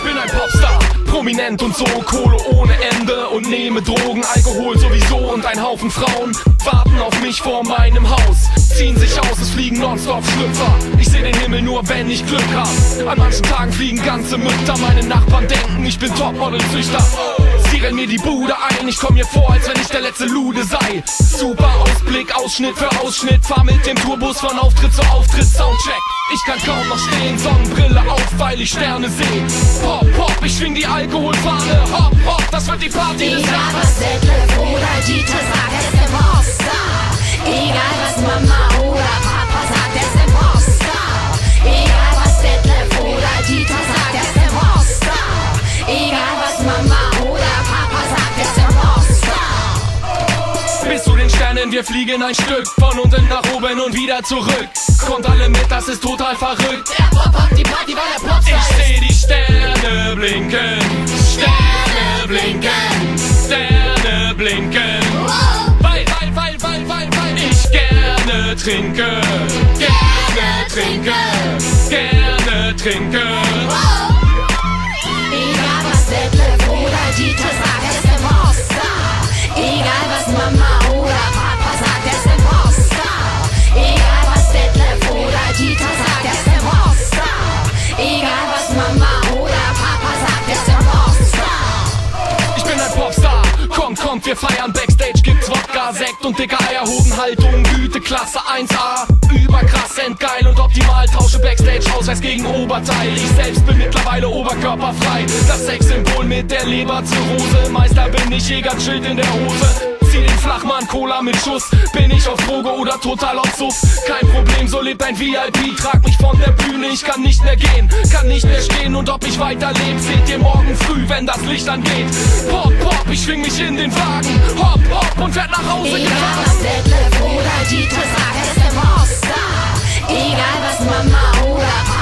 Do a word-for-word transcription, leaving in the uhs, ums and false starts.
bin ein Popstar, prominent und so, Kohle ohne Ende und nehme Drogen, Alkohol sowieso und ein Haufen Frauen warten auf mich vor meinem Haus, ziehen sich aus, es fliegen nonstop Schlüpfer. Ich seh den Himmel nur, wenn ich Glück hab. An manchen Tagen fliegen ganze Mütter, meine Nachbarn denken, ich bin Topmodel-Züchter. Sie rennen mir die Bude ein, ich komm mir vor, als wenn ich der letzte Lude sei. Super Ausblick, Ausschnitt für Ausschnitt, fahr mit dem Tourbus von Auftritt zu Auftritt, Soundcheck. Ich kann kaum noch stehen, Sonnenbrille auf, weil ich Sterne seh. Pop, pop, ich schwing die Alkoholfahne, hopp, hopp, das wird die Party des Egal Jahres. was Detlef oder Dieter sagt, er ist der Popstar. Egal was Mama oder Papa sagt, er ist der Popstar. Egal was Detlef oder Dieter sagt, er ist der Popstar. Egal was Mama oder Papa sagt, er ist der Popstar. Bis zu den Sternen, wir fliegen ein Stück von unten nach oben und wieder zurück. Kommt alle mit, das ist total verrückt. Er poppt die Party, weil er Popstar ist. Ich seh die Sterne blinken, Sterne blinken, Sterne blinken. Weil, weil, weil, weil, weil, weil ich gerne trinke, gerne trinke, gerne trinke. Egal was Detlef oder Dieter sagt, er ist der Popstar. Egal was Mama oder Papa sagt, er ist der Popstar. Egal was Detlef oder Dieter sagt, er ist der Popstar. Egal was Mama oder Papa sagt, er ist der Popstar. Ich bin ein Popstar, kommt, kommt, wir feiern Backstage, gibt's Wodka, Sekt und dicke Eierhodenhaltung, Güte, Klasse eins A, überkrass, endgeil und optimal, tausche Backstage Ausweis gegen Oberteil, ich selbst bin mittlerweile oberkörperfrei, das Sexsymbol mit der Leberzirrhose, Meister bin ich, Jäger chillt in der Hose. Zieh den Flachmann, Cola mit Schuss. Bin ich auf Droge oder total auf Suff? Kein Problem, so lebt ein V I P. Trag mich von der Bühne, ich kann nicht mehr gehen, kann nicht mehr stehen und ob ich weiterlebe, seht ihr morgen früh, wenn das Licht angeht. Pop, pop, ich schwing mich in den Wagen, hopp, hopp und werd nach Hause Egal gefahren. was Detlef oder Dieter sagt, er ist der Popstar. Egal was Mama oder Papa